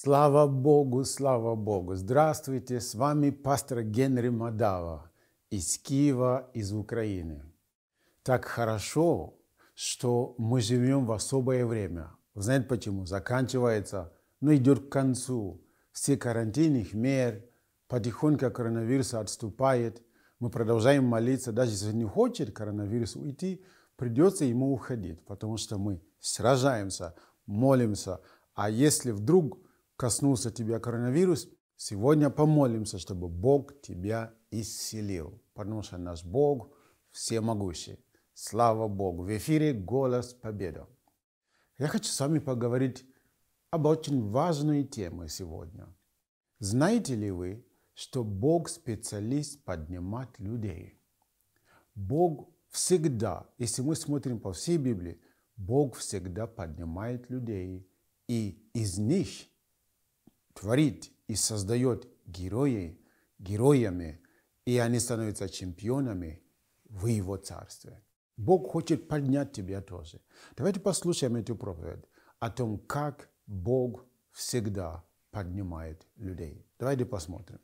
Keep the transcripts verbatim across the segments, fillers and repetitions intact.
Слава Богу, слава Богу! Здравствуйте, с вами пастор Генри Мадава из Киева, из Украины. Так хорошо, что мы живем в особое время. Вы знаете почему? Заканчивается, но идет к концу. Все карантинных мер, потихоньку коронавирус отступает. Мы продолжаем молиться, даже если не хочет коронавирус уйти, придется ему уходить, потому что мы сражаемся, молимся. А если вдруг коснулся тебя коронавирус, сегодня помолимся, чтобы Бог тебя исцелил, потому что наш Бог всемогущий. Слава Богу! В эфире «Голос Победы». Я хочу с вами поговорить об очень важной теме сегодня. Знаете ли вы, что Бог специалист поднимать людей? Бог всегда, если мы смотрим по всей Библии, Бог всегда поднимает людей и из них творит и создает герои, героями, и они становятся чемпионами в Его Царстве. Бог хочет поднять тебя тоже. Давайте послушаем эту проповедь о том, как Бог всегда поднимает людей. Давайте посмотрим.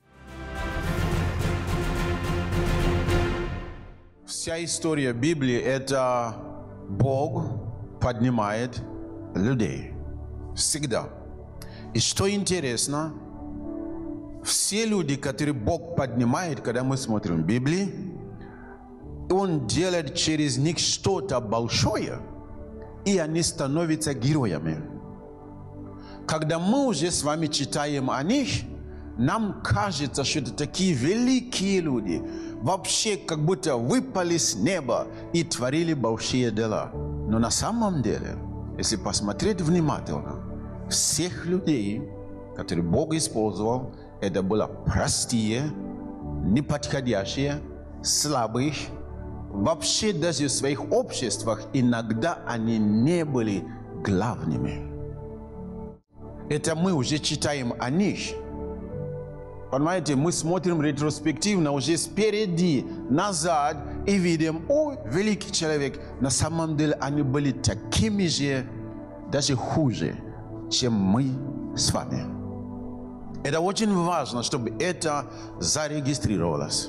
Вся история Библии – это Бог поднимает людей. Всегда. И что интересно, все люди, которые Бог поднимает, когда мы смотрим Библию, Он делает через них что-то большое, и они становятся героями. Когда мы уже с вами читаем о них, нам кажется, что это такие великие люди, вообще как будто выпали с неба и творили большие дела. Но на самом деле, если посмотреть внимательно, всех людей, которые Бог использовал, это были простые, неподходящие, слабые. Вообще даже в своих обществах иногда они не были главными. Это мы уже читаем о них. Понимаете, мы смотрим ретроспективно уже спереди, назад и видим, о, великий человек. На самом деле они были такими же, даже хуже, чем мы с вами. Это очень важно, чтобы это зарегистрировалось.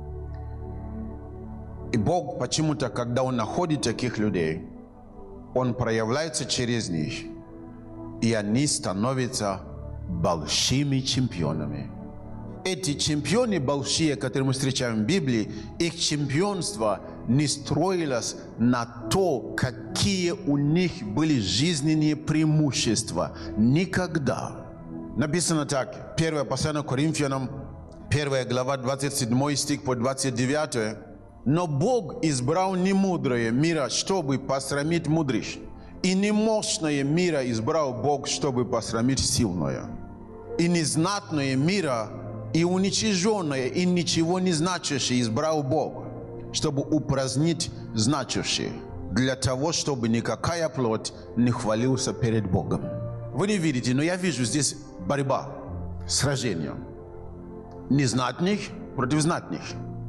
И Бог почему-то, когда Он находит таких людей, Он проявляется через них, и они становятся большими чемпионами. Эти чемпионы большие, которые мы встречаем в Библии, их чемпионство не строилось на то, какие у них были жизненные преимущества. Никогда. Написано так, первое послание Коринфянам, первая глава, двадцать седьмой стих по двадцать девятый. Но Бог избрал немудрое мира, чтобы посрамить мудрых, и немощное мира избрал Бог, чтобы посрамить сильное, и незнатное мира, и уничиженное, и ничего не значащее избрал Бог, чтобы упразднить значащее, для того, чтобы никакая плоть не хвалился перед Богом. Вы не видите, но я вижу здесь борьба, сражение. Незнатных против знатных.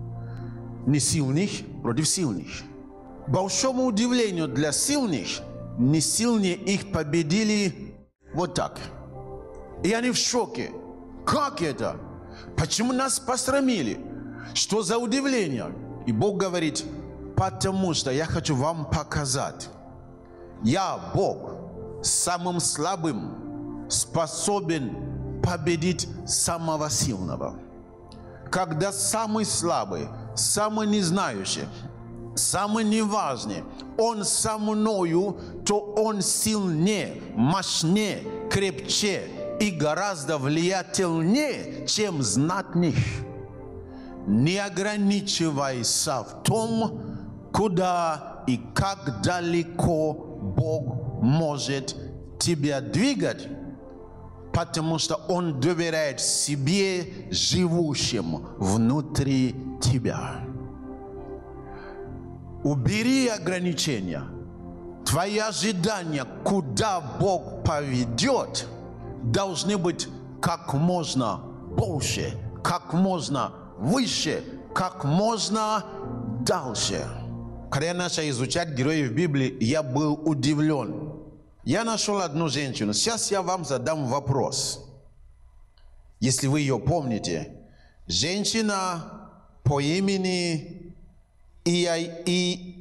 Не сильных против сильных. К большому удивлению для сильных, не сильные их победили вот так. И они в шоке. Как это? Почему нас посрамили? Что за удивление? И Бог говорит, потому что я хочу вам показать. Я, Бог, самым слабым способен победить самого сильного. Когда самый слабый, самый незнающий, самый неважный, он со мною, то он сильнее, мощнее, крепче и гораздо влиятельнее, чем знатных. Не ограничивайся в том, куда и как далеко Бог может тебя двигать, потому что Он доверяет себе, живущим внутри тебя. Убери ограничения. Твои ожидания, куда Бог поведет, должны быть как можно больше, как можно выше, как можно дальше. Когда я начал изучать героев Библии, я был удивлен. Я нашел одну женщину. Сейчас я вам задам вопрос. Если вы ее помните, женщина по имени Иаиль,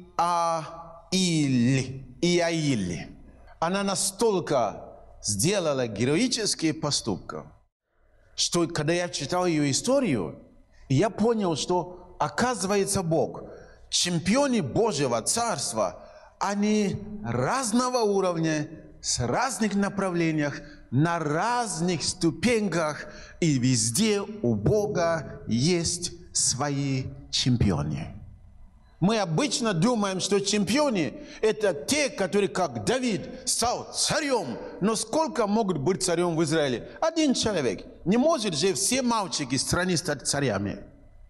Иаиль. Она настолько сделала героические поступки, что когда я читал ее историю, я понял, что оказывается Бог, чемпионы Божьего Царства, они разного уровня, с разных направлениях, на разных ступеньках, и везде у Бога есть свои чемпионы. Мы обычно думаем, что чемпионы – это те, которые, как Давид, стал царем. Но сколько могут быть царем в Израиле? Один человек. Не может же все мальчики страны стать царями.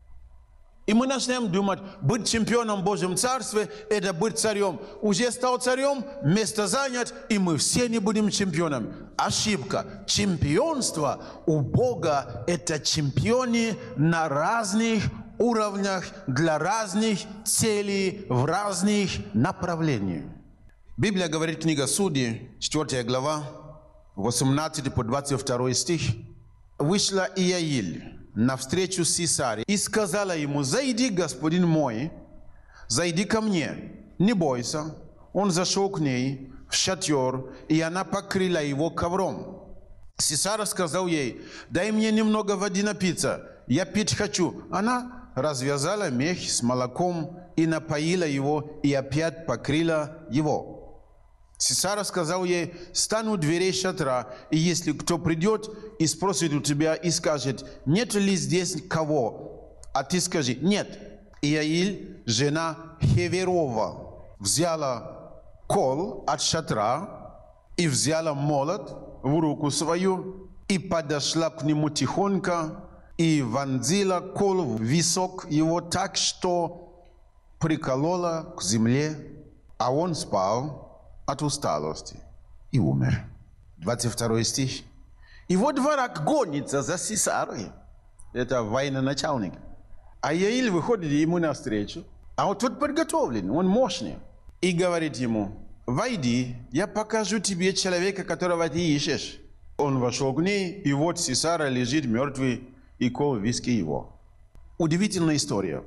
И мы начнем думать, быть чемпионом в Божьем Царстве – это быть царем. Уже стал царем, место занят, и мы все не будем чемпионами. Ошибка. Чемпионство у Бога – это чемпионы на разных уровнях, для разных целей, в разных направлениях. Библия говорит, книга Судей, четвёртая глава, восемнадцатый по двадцать второй стих. Вышла Иаиль навстречу Сисаре и сказала ему: «Зайди, господин мой, зайди ко мне, не бойся». Он зашел к ней в шатер, и она покрыла его ковром. Сисара сказал ей: «Дай мне немного воды напиться, я пить хочу». Она развязала мех с молоком и напоила его, и опять покрыла его. Сисара сказал ей: «Стань у дверей шатра, и если кто придет и спросит у тебя и скажет: нет ли здесь кого, а ты скажи: нет». Иаиль, жена Хеверова, взяла кол от шатра и взяла молот в руку свою и подошла к нему тихонько и вонзила кол в висок его так, что приколола к земле, а он спал от усталости и умер. двадцать второй стих. Его дворак гонится за Сисарой. Это военачальник. А Иаиль выходит ему навстречу, а вот тот подготовлен, он мощный. И говорит ему: «Войди, я покажу тебе человека, которого ты ищешь». Он вошел к ней, и вот Сисара лежит мертвый, и кол в виске его. Удивительная история.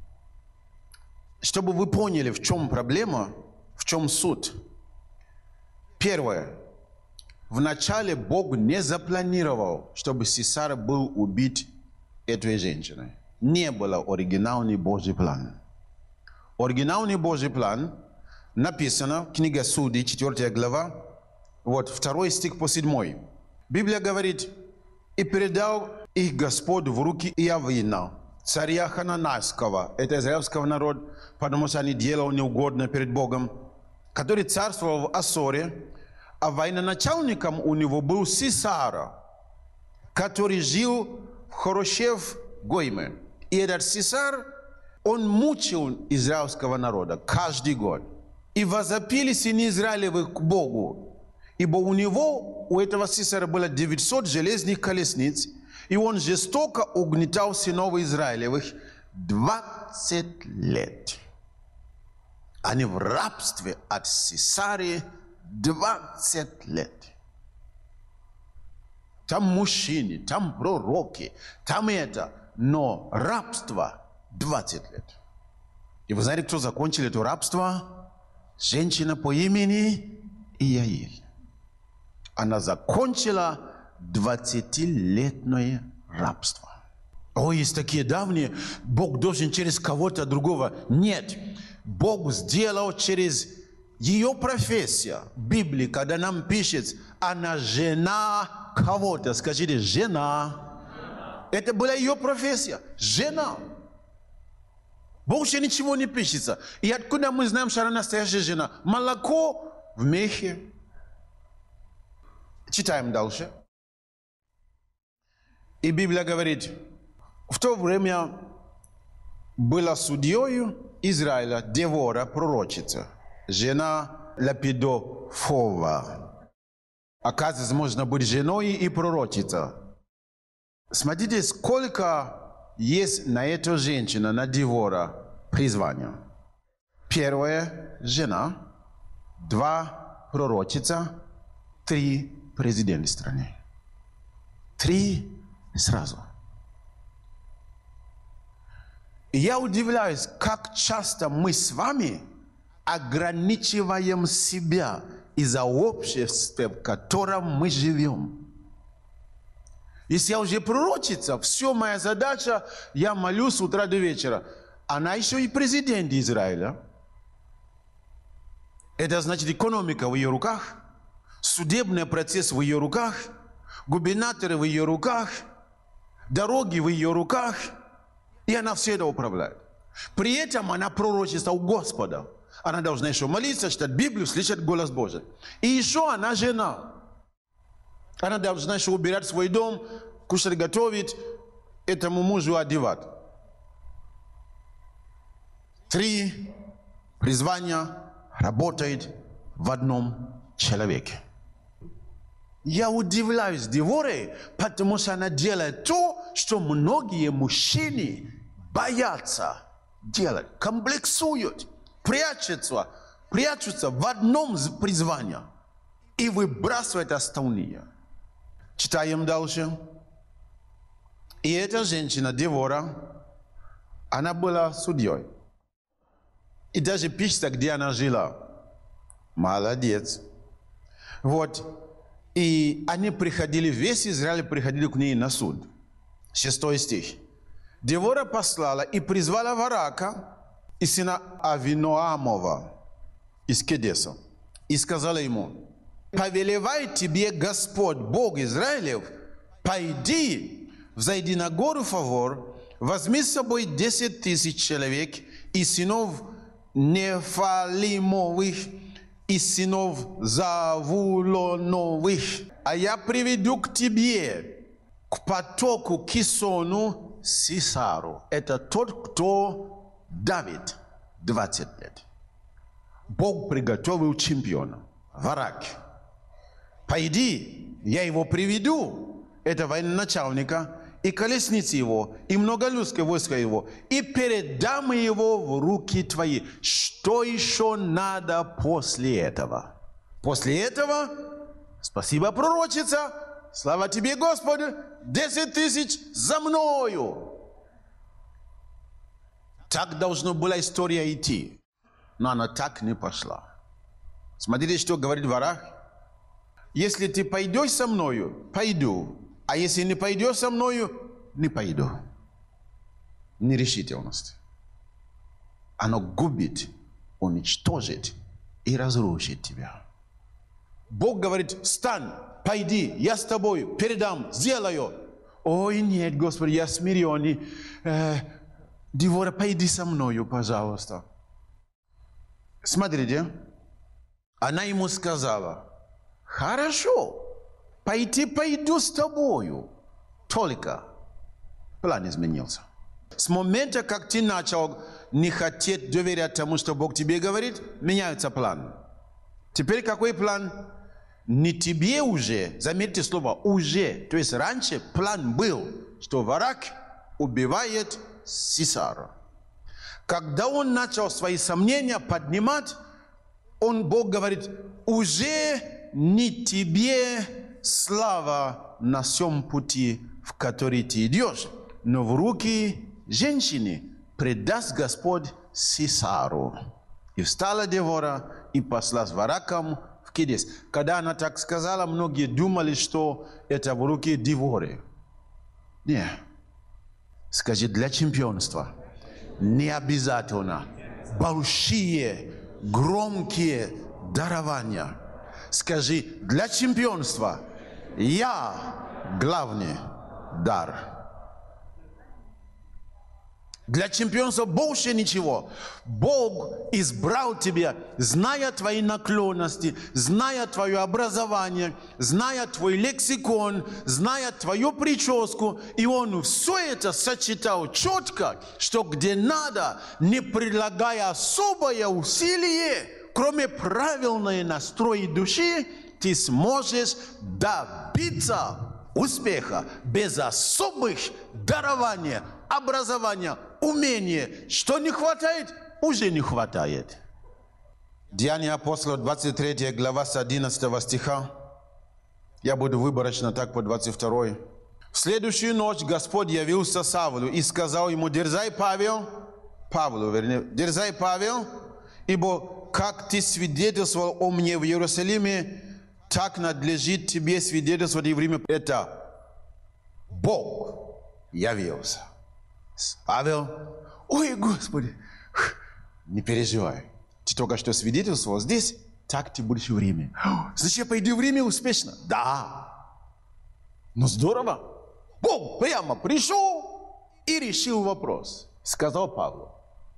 Чтобы вы поняли, в чем проблема, в чем суть. Первое. Вначале Бог не запланировал, чтобы Сисара был убит этой женщиной. Не было оригинальный Божий план. Оригинальный Божий план написано в книге Судей, четвёртая глава, вот второй стих по седьмой. Библия говорит: «И передал их Господь в руки Иавина, царя Хананайского», это израильского народа, потому что они делали неугодно перед Богом, который царствовал в Ассоре, а военачальником у него был Сисара, который жил в Хорошев-Гойме. И этот Сисар, он мучил израильского народа каждый год. И возопили сыны Израилевых к Богу, ибо у него, у этого Сисара было девятьсот железных колесниц, и он жестоко угнетал сынов Израилевых двадцать лет. Они в рабстве от Сисари двадцать лет. Там мужчины, там пророки, там это, но рабство двадцать лет. И вы знаете, кто закончил это рабство? Женщина по имени Иаиль. Она закончила двадцатилетнее рабство. О, есть такие давние, Бог должен через кого-то другого. Нет, Бог сделал через ее профессию. В Библии, когда нам пишет, она жена кого-то, скажите, жена. Это была ее профессия, жена. Больше ничего не пишется. И откуда мы знаем, что она настоящая жена? Молоко в мехе. Читаем дальше. И Библия говорит, в то время была судьей Израиля Девора, пророчица, жена Лапидофова. Оказывается, можно быть женой и пророчица. Смотрите, сколько есть на эту женщину, на Девора, призвания. Первое – жена. Два – пророчица. Три – президент страны. Три Сразу. И я удивляюсь, как часто мы с вами ограничиваем себя из-за общества, в котором мы живем. Если я уже пророчица, все, моя задача, я молюсь с утра до вечера. Она еще и президент Израиля. Это значит, экономика в ее руках, судебный процесс в ее руках, губернаторы в ее руках, дороги в ее руках, и она все это управляет. При этом она пророчится у Господа. Она должна еще молиться, читать Библию, слышать голос Божий. И еще она жена. Она должна еще убирать свой дом, кушать, готовить, этому мужу одевать. Три призвания работают в одном человеке. Я удивляюсь Деворе, потому что она делает то, что многие мужчины боятся делать, комплексуют, прячутся, прячутся в одном призвании и выбрасывают остальные. Читаем дальше. И эта женщина, Девора, она была судьей. И даже пишется, где она жила. Молодец. Вот. И они приходили, весь Израиль приходили к ней на суд. Шестой стих. Девора послала и призвала Варака и сына Авиноамова из Кедеса. И сказала ему: повелевай тебе Господь, Бог Израилев, пойди, взойди на гору Фавор, возьми с собой десять тысяч человек и сынов Нефалимовых, и сынов Завулоновых, а я приведу к тебе, к потоку Кисону Сисару. Это тот, кто давит двадцать лет. Бог приготовил чемпиона, Варак. Пойди, я его приведу, это военачальника, и колесницы его, и многолюдское войско его, и передам его в руки твои. Что еще надо после этого? После этого, спасибо, пророчица, слава тебе, Господи, десять тысяч за мною. Так должна была история идти, но она так не пошла. Смотрите, что говорит Варак. Если ты пойдешь со мною, пойду. А если не пойдешь со мною, не пойду. Нерешительность. Оно губит, уничтожит и разрушит тебя. Бог говорит: встань, пойди, я с тобой, передам, сделаю. Ой, нет, Господи, я смиренный. Э, Девора, пойди со мною, пожалуйста. Смотрите, она ему сказала: хорошо, пойти пойду с тобою. Только план изменился. С момента, как ты начал не хотеть доверять тому, что Бог тебе говорит, меняется план. Теперь какой план? Не тебе уже, заметьте слово уже. То есть раньше план был, что Варак убивает Сисара. Когда он начал свои сомнения поднимать, он, Бог говорит: уже не тебе слава на всем пути, в который ты идешь, но в руки женщины предаст Господь Сисару. И встала Девора и пошла с Вараком в Кедес. Когда она так сказала, многие думали, что это в руки Деворы. Нет. Скажи, для чемпионства не обязательно большие, громкие дарования. Скажи, для чемпионства я главный дар. Для чемпионства больше ничего. Бог избрал тебя, зная твои наклонности, зная твое образование, зная твой лексикон, зная твою прическу. И Он все это сочетал четко, что где надо, не прилагая особое усилие, кроме правильной настроя души, ты сможешь добиться успеха без особых дарований, образования, умения. Что не хватает, уже не хватает. Деяния апостолов, двадцать третья глава, с одиннадцатого стиха. Я буду выборочно так по двадцать второй. В следующую ночь Господь явился Савлу и сказал ему: дерзай, Павел, Павлу, вернее, дерзай, Павел, ибо как ты свидетельствовал о мне в Иерусалиме, так надлежит тебе свидетельствовать и в Риме. Это Бог явился. Павел: ой, Господи, не переживай. Ты только что свидетельствовал здесь, так ты будешь в Риме. Значит, я пойду в Риме успешно? Да. Ну, здорово. Бог прямо пришел и решил вопрос. Сказал Павлу.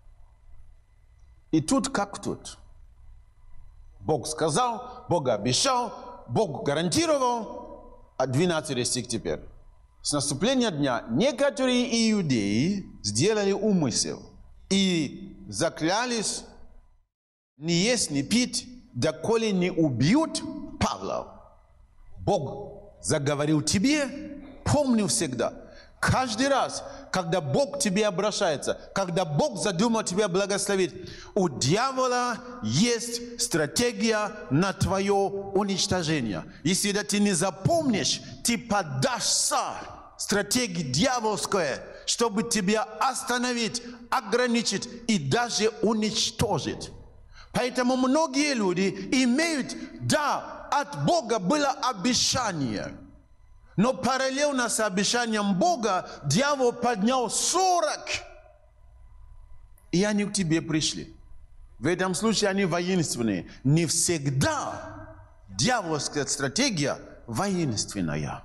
И тут как тут. Бог сказал, Бог обещал, Бог гарантировал. А двенадцатый стих теперь. С наступления дня некоторые иудеи сделали умысел и заклялись не есть, не пить, доколе не убьют Павла. Бог заговорил тебе, помни всегда, каждый раз, когда Бог к тебе обращается, когда Бог задумал тебя благословить, у дьявола есть стратегия на твое уничтожение. Если ты не запомнишь, ты поддашься стратегии дьявольской, чтобы тебя остановить, ограничить и даже уничтожить. Поэтому многие люди имеют, да, от Бога было обещание, но параллельно с обещанием Бога дьявол поднял сорок, и они к тебе пришли. В этом случае они воинственные. Не всегда дьявольская стратегия воинственная.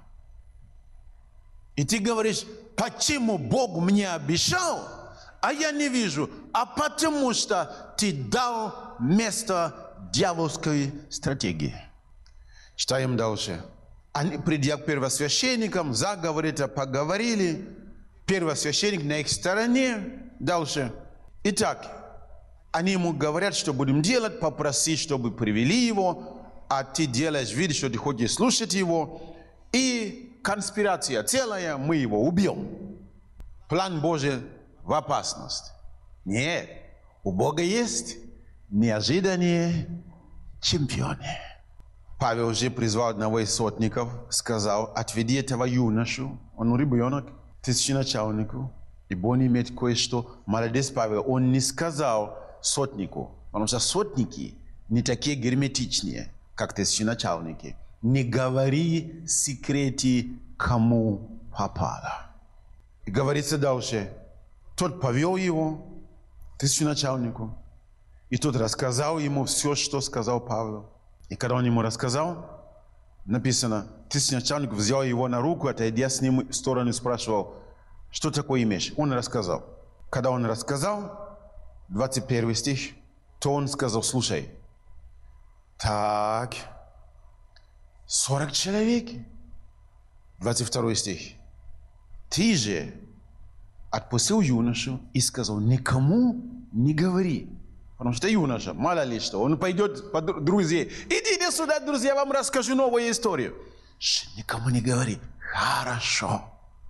И ты говоришь: почему Бог мне обещал, а я не вижу? А потому что ты дал место дьявольской стратегии. Читаем дальше. Они, придя к первосвященникам, заговорили, поговорили. Первосвященник на их стороне. Дальше. Итак, они ему говорят, что будем делать, попроси, чтобы привели его, а ты делаешь вид, что ты хочешь слушать его, и конспирация целая, мы его убьем. План Божий в опасность. Нет, у Бога есть неожиданные чемпионы. Павел уже призвал одного из сотников, сказал: отведи этого юношу, он ребенок, тысяченачальнику, ибо он имеет кое-что. Молодец Павел, он не сказал сотнику, потому что сотники не такие герметичные, как тысяченачальники. Не говори секреты, кому попало. И говорится дальше, тот повел его, тысяченачальнику, и тот рассказал ему все, что сказал Павел. И когда он ему рассказал, написано, тысяченачальник взял его на руку, отойдя с ним в сторону, и спрашивал: что такое имеешь? Он рассказал. Когда он рассказал, двадцать первый стих, то он сказал: слушай, так, сорок человек. двадцать второй стих. Ты же отпустил юношу и сказал: никому не говори. Потому что юноша, мало ли что, он пойдет по друзей. Идите сюда, друзья, я вам расскажу новую историю. Ш, никому не говори. Хорошо.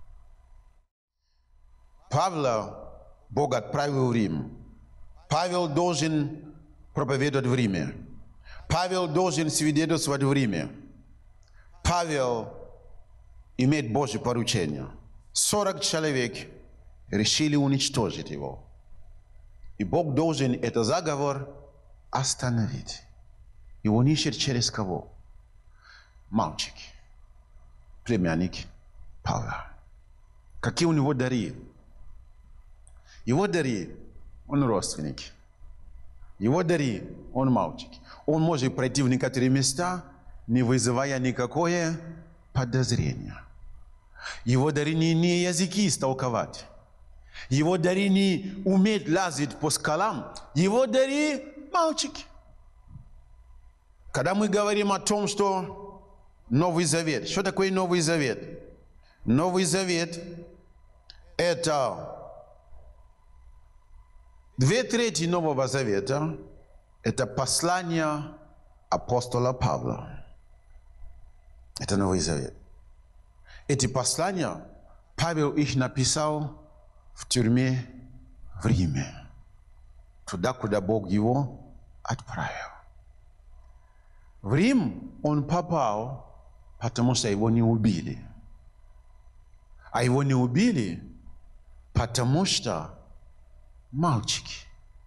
Павла Бог отправил в Рим. Павел должен проповедовать в Риме. Павел должен свидетельствовать в Риме. Павел имеет Божье поручение. сорок человек решили уничтожить его. И Бог должен этот заговор остановить. И он ищет через кого? Мальчик, племянник Павла. Какие у него дары? Его дары, он родственник. Его дары, он мальчик. Он может пройти в некоторые места, не вызывая никакое подозрение. Его дары не, не языки истолковать. Его дары не уметь лазить по скалам. Его дары мальчики. Когда мы говорим о том, что Новый Завет, что такое Новый Завет? Новый Завет – это две трети Нового Завета, это послание апостола Павла. Это Новый Завет. Эти послания Павел их написал в тюрьме в Риме, туда, куда Бог его отправил. В Рим он попал, потому что его не убили. А его не убили, потому что мальчики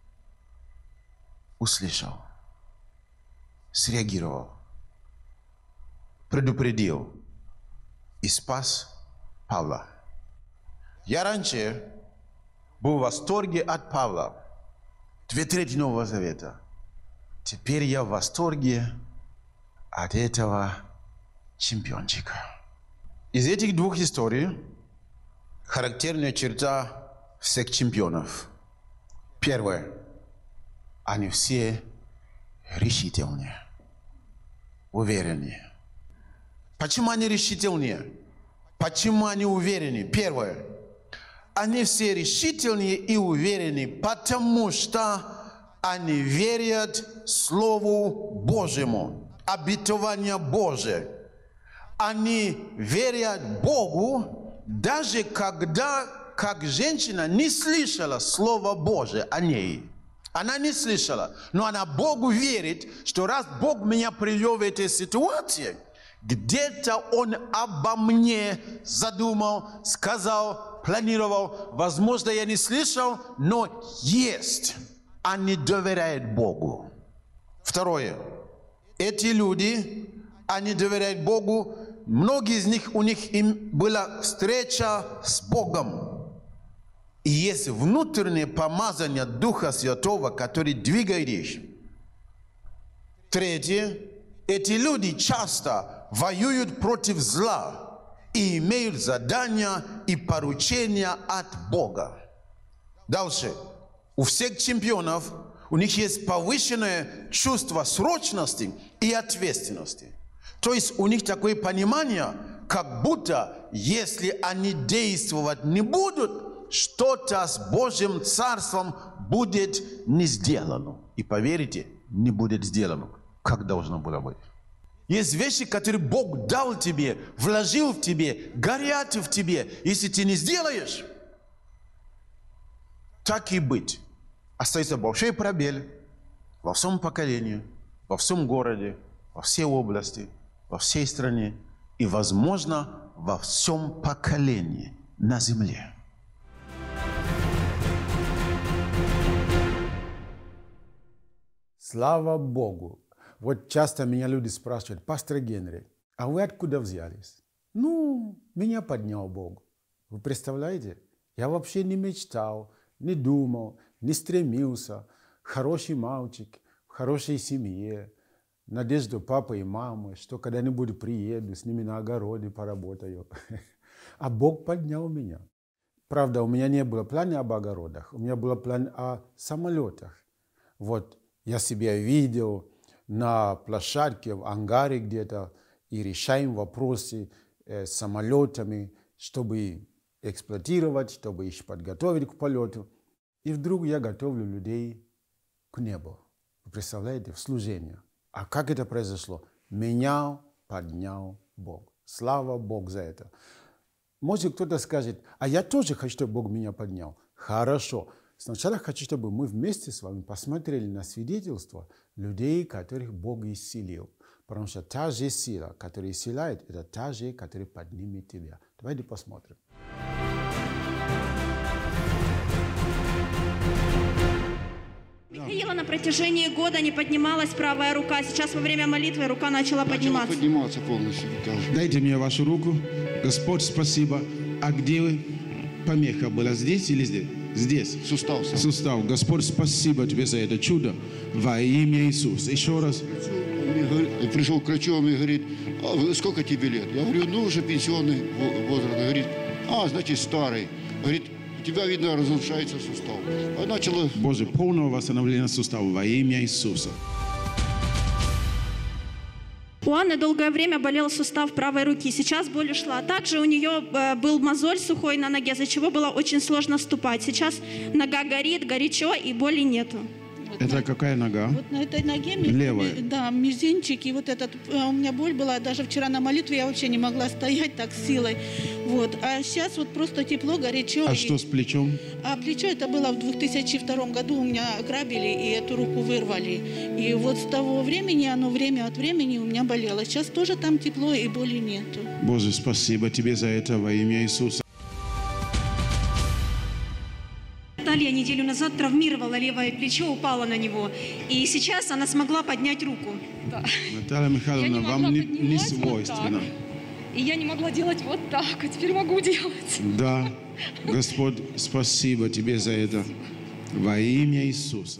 услышал, среагировал, предупредил и спас Павла. Я раньше был в восторге от Павла, две трети Нового Завета. Теперь я в восторге от этого чемпиончика. Из этих двух историй характерная черта всех чемпионов. Первое. Они все решительные, уверенные. Почему они решительные? Почему они уверены? Первое. Они все решительные и уверены, потому что они верят Слову Божьему, обетованию Божие. Они верят Богу, даже когда, как женщина, не слышала Слова Божие о ней. Она не слышала, но она Богу верит, что раз Бог меня привел в эту ситуацию, где-то Он обо мне задумал, сказал, планировал. Возможно, я не слышал, но есть. Они доверяют Богу. Второе. Эти люди, они доверяют Богу. Многие из них, у них им была встреча с Богом. И есть внутреннее помазание Духа Святого, который двигает их. Третье. Эти люди часто воюют против зла и имеют задания и поручения от Бога. Дальше. У всех чемпионов у них есть повышенное чувство срочности и ответственности. То есть у них такое понимание, как будто если они действовать не будут, что-то с Божьим Царством будет не сделано. И поверьте, не будет сделано, как должно было быть. Есть вещи, которые Бог дал тебе, вложил в тебе, горят в тебе. Если ты не сделаешь, так и быть. Остается большой пробел во всем поколении, во всем городе, во всей области, во всей стране и, возможно, во всем поколении на земле. Слава Богу! Вот часто меня люди спрашивают: пастор Генри, а вы откуда взялись? Ну, меня поднял Бог. Вы представляете? Я вообще не мечтал, не думал, не стремился. Хороший мальчик, в хорошей семье, надежду папы и мамы, что когда-нибудь приеду, с ними на огороде поработаю. А Бог поднял меня. Правда, у меня не было плана об огородах, у меня был план о самолетах. Вот я себя видел на площадке, в ангаре где-то, и решаем вопросы э, с самолетами, чтобы эксплуатировать, чтобы их подготовить к полету. И вдруг я готовлю людей к небу. Вы представляете, в служение. А как это произошло? Меня поднял Бог. Слава Богу за это. Может, кто-то скажет: а я тоже хочу, чтобы Бог меня поднял. Хорошо. Сначала хочу, чтобы мы вместе с вами посмотрели на свидетельства людей, которых Бог исцелил. Потому что та же сила, которая исцеляет, это та же, которая поднимет тебя. Давайте посмотрим. Михаила на протяжении года не поднималась правая рука. Сейчас во время молитвы рука начала подниматься. Начала подниматься полностью рука. Дайте мне вашу руку. Господь, спасибо. А где вы? Помеха была здесь или здесь? Здесь. Сустав. Сустав. Господь, спасибо тебе за это чудо. Во имя Иисуса. Еще раз. Я пришел к врачу, он мне говорит: а сколько тебе лет? Я говорю: ну, уже пенсионный возраст. Он говорит: а, значит, старый. Говорит: у тебя, видно, разрушается сустав. А начало... Боже, полного восстановления сустава во имя Иисуса. У Анны долгое время болел сустав правой руки. Сейчас боль ушла. Также у нее был мозоль сухой на ноге, из-за чего было очень сложно ступать. Сейчас нога горит, горячо и боли нету. Вот Это на, какая нога? Вот на этой ноге Левая. Да, мизинчик. И вот этот, у меня боль была, даже вчера на молитве я вообще не могла стоять так с силой. Вот. А сейчас вот просто тепло, горячо. А и... что с плечом? А плечо это было в две тысячи втором году, у меня ограбили и эту руку вырвали. И вот с того времени, оно время от времени у меня болело. Сейчас тоже там тепло и боли нету. Боже, спасибо тебе за это во имя Иисуса. Наталья неделю назад травмировала левое плечо, упала на него. И сейчас она смогла поднять руку. Да. Наталья Михайловна, вам не, не свойственно. Вот и я не могла делать вот так, а теперь могу делать. Да, Господь, спасибо тебе за это. Во имя Иисуса.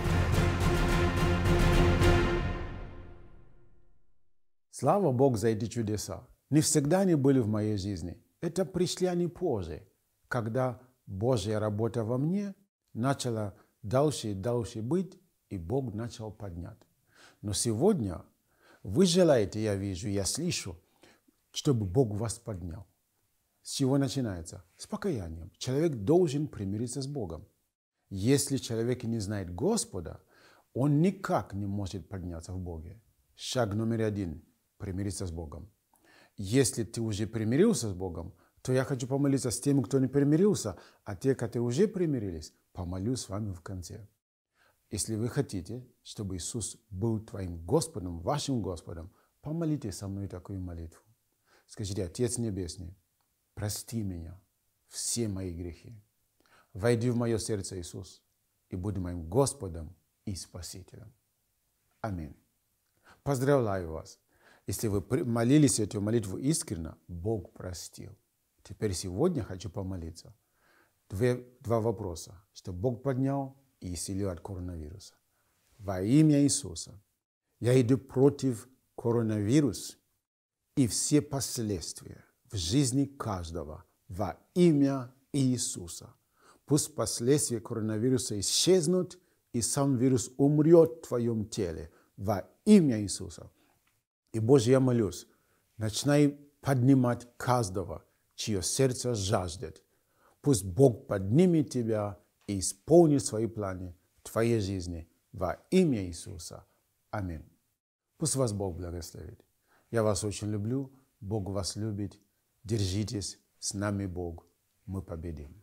Слава Богу за эти чудеса. Не всегда они были в моей жизни. Это пришли они позже, когда Божья работа во мне начала дальше и дальше быть, и Бог начал поднять. Но сегодня вы желаете, я вижу, я слышу, чтобы Бог вас поднял. С чего начинается? С покаянием. Человек должен примириться с Богом. Если человек не знает Господа, он никак не может подняться в Боге. Шаг номер один – примириться с Богом. Если ты уже примирился с Богом, то я хочу помолиться с теми, кто не примирился, а те, которые уже примирились, помолюсь с вами в конце. Если вы хотите, чтобы Иисус был твоим Господом, вашим Господом, помолитесь со мной такую молитву. Скажите: Отец Небесный, прости меня, все мои грехи. Войди в мое сердце, Иисус, и будь моим Господом и Спасителем. Аминь. Поздравляю вас. Если вы молились эту молитву искренне, Бог простил. Теперь сегодня хочу помолиться. Две, два вопроса. Что Бог поднял и исцелил от коронавируса. Во имя Иисуса я иду против коронавируса и все последствия в жизни каждого во имя Иисуса. Пусть последствия коронавируса исчезнут, и сам вирус умрет в твоем теле во имя Иисуса. И, Боже, я молюсь, начинай поднимать каждого, чье сердце жаждет. Пусть Бог поднимет тебя и исполнит свои планы в твоей жизни во имя Иисуса. Аминь. Пусть вас Бог благословит. Я вас очень люблю, Бог вас любит. Держитесь, с нами Бог. Мы победим.